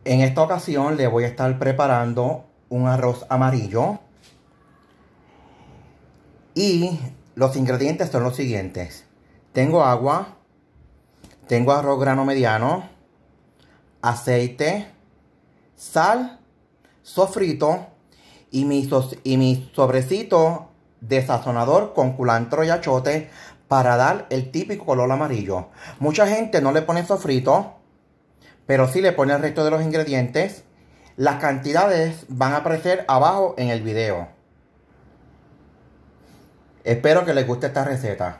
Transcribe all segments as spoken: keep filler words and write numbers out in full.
En esta ocasión le voy a estar preparando un arroz amarillo. Y los ingredientes son los siguientes. Tengo agua, tengo arroz grano mediano, aceite, sal, sofrito y mi, so y mi sobrecito de sazonador con culantro y achote para dar el típico color amarillo. Mucha gente no le pone sofrito, pero sí le pone el resto de los ingredientes. Las cantidades van a aparecer abajo en el video. Espero que les guste esta receta.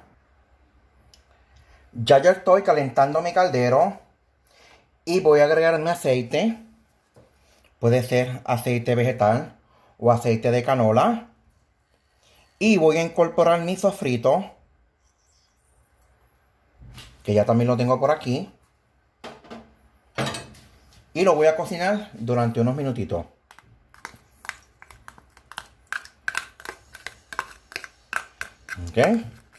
Ya yo estoy calentando mi caldero y voy a agregar mi aceite. Puede ser aceite vegetal o aceite de canola. Y voy a incorporar mi sofrito, que ya también lo tengo por aquí. Y lo voy a cocinar durante unos minutitos. Ok.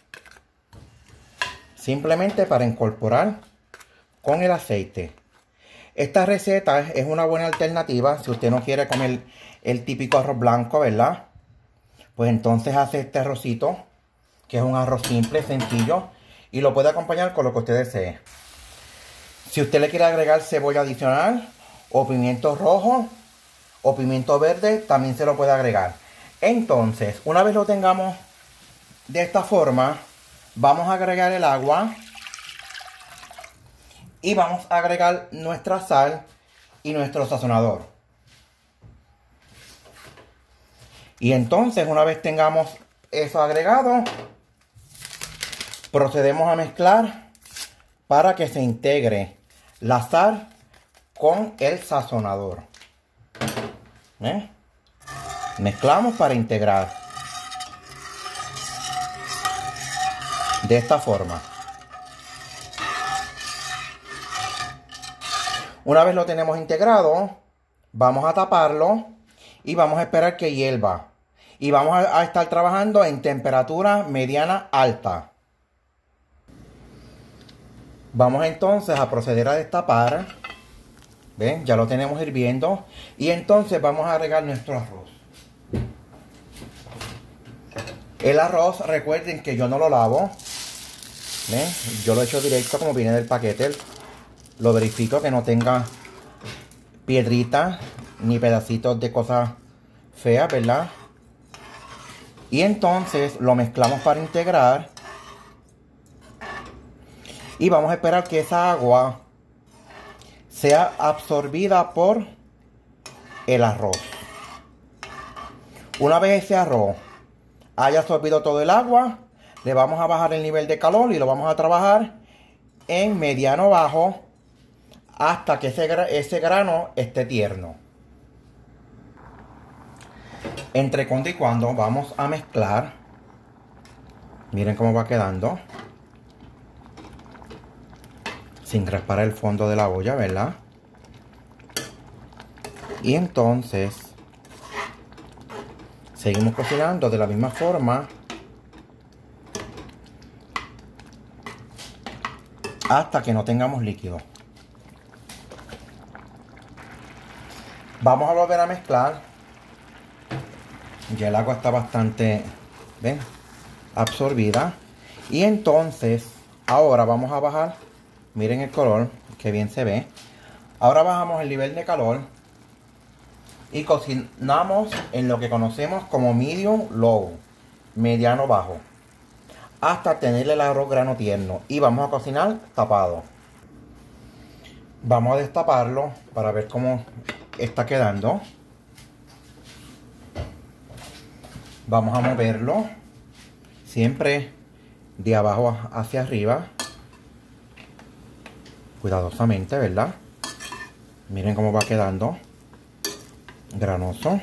Simplemente para incorporar con el aceite. Esta receta es una buena alternativa si usted no quiere comer el típico arroz blanco, ¿verdad? Pues entonces hace este arrocito, que es un arroz simple, sencillo, y lo puede acompañar con lo que usted desee. Si usted le quiere agregar cebolla adicional, o pimiento rojo, o pimiento verde, también se lo puede agregar. Entonces, una vez lo tengamos de esta forma, vamos a agregar el agua y vamos a agregar nuestra sal y nuestro sazonador. Y entonces, una vez tengamos eso agregado, procedemos a mezclar para que se integre la sal con el sazonador. ¿Eh? Mezclamos para integrar. De esta forma. Una vez lo tenemos integrado, vamos a taparlo y vamos a esperar que hierva. Y vamos a, a estar trabajando en temperatura mediana alta. Vamos entonces a proceder a destapar. ¿Ven? Ya lo tenemos hirviendo. Y entonces vamos a agregar nuestro arroz. El arroz, recuerden que yo no lo lavo. ¿Ven? Yo lo echo directo como viene del paquete. Lo verifico que no tenga piedritas ni pedacitos de cosas feas, ¿verdad? Y entonces lo mezclamos para integrar. Y vamos a esperar que esa agua sea absorbida por el arroz. Una vez ese arroz haya absorbido todo el agua, le vamos a bajar el nivel de calor y lo vamos a trabajar en mediano bajo hasta que ese, ese grano esté tierno. Entre cuando y cuando vamos a mezclar. Miren cómo va quedando. Sin raspar el fondo de la olla, ¿verdad? Y entonces seguimos cocinando de la misma forma hasta que no tengamos líquido. Vamos a volver a mezclar. Ya el agua está bastante, ¿ven?, absorbida. Y entonces ahora vamos a bajar. Miren el color, que bien se ve. Ahora bajamos el nivel de calor y cocinamos en lo que conocemos como medium low, mediano bajo, hasta tener el arroz grano tierno. Y vamos a cocinar tapado. Vamos a destaparlo para ver cómo está quedando. Vamos a moverlo siempre de abajo hacia arriba, cuidadosamente, ¿verdad? Miren cómo va quedando granoso.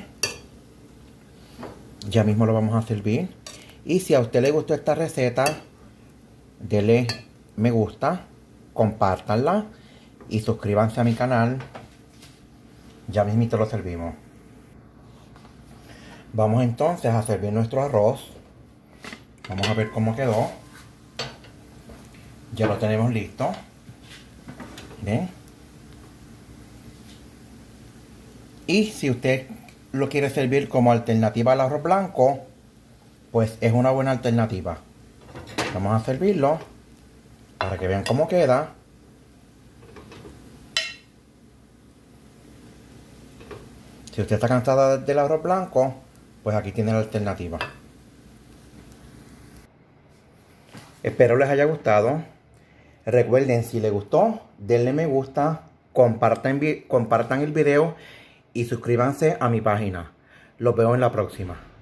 Ya mismo lo vamos a servir. Y si a usted le gustó esta receta, denle me gusta, compártanla y suscríbanse a mi canal. Ya mismito lo servimos. Vamos entonces a servir nuestro arroz. Vamos a ver cómo quedó. Ya lo tenemos listo. ¿Ven? Y si usted lo quiere servir como alternativa al arroz blanco, pues es una buena alternativa. Vamos a servirlo para que vean cómo queda. Si usted está cansada del arroz blanco, pues aquí tiene la alternativa. Espero les haya gustado. Recuerden, si les gustó, denle me gusta, compartan, compartan el video y suscríbanse a mi página. Los veo en la próxima.